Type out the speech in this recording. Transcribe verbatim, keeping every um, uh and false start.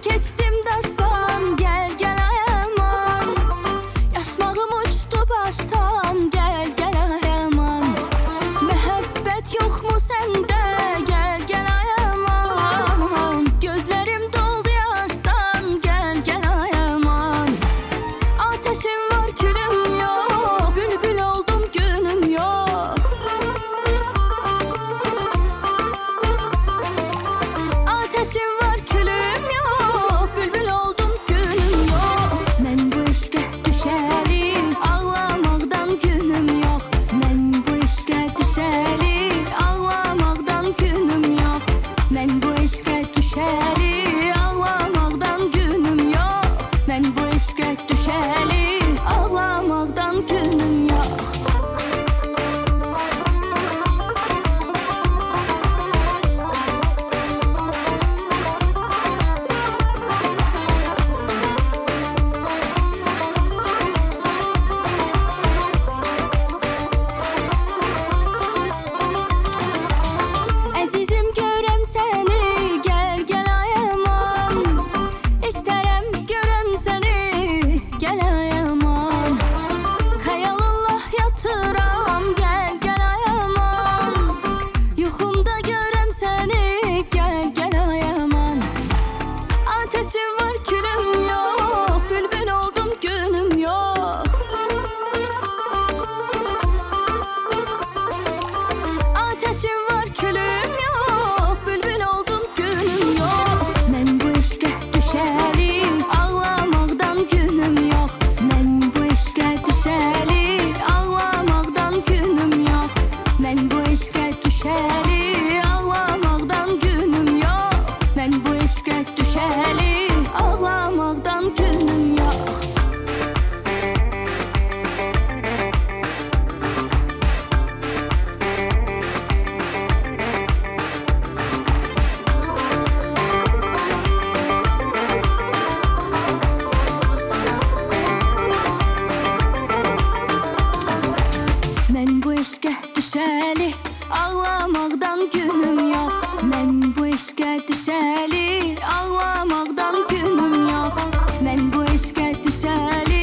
keçdim daşdan, gel gel ayaman. Yaşmağım uçdu baştan, gel gel ayaman. Məhəbbət yoxmu səndə, gel gel ayaman. Gözlərim doldu yaşdan, gel gel ayaman. Ateşim var külüm yok, bülbül oldum günüm yok. Ateşim var külüm yok, bülbül oldum günüm yok. Mən bu eşqə düşəli, ağlamaqdan günüm yox. Mən bu eşqə düşəli, ağlamaqdan günüm yox. Mən bu eşqə düşəli, ağlamaqdan günüm yox. Mən bu eşqə düşəli, ağlamaqdan günüm yox. Əzizim görəm səni, gəl gəl ayaman. İstərəm görəm səni, gəl ayaman. Xəyalınla yatıram, gəl gəl ayaman. Yuxumda görəm səni, gəl gəl ayaman. Ateşim var külüm yok, bülbül oldum günüm yok. Ateşim var külüm yok, bülbül oldum günüm yok. Mən bu eşqə düşəli, ağlamaqdan günüm yox. Mən bu eşqə düşəli, ağlamaqdan günüm yox. Mən bu eşqə düşəli, ağlamaqdan günüm yox. Mən bu eşqə düşəli, ağlamaqdan günüm yox. Mən bu eşqə düşəli, ağlamaqdan günüm yox. Mən bu eşqə düşəli, ağlamaqdan günüm yox. Mən bu eşqə düşəli,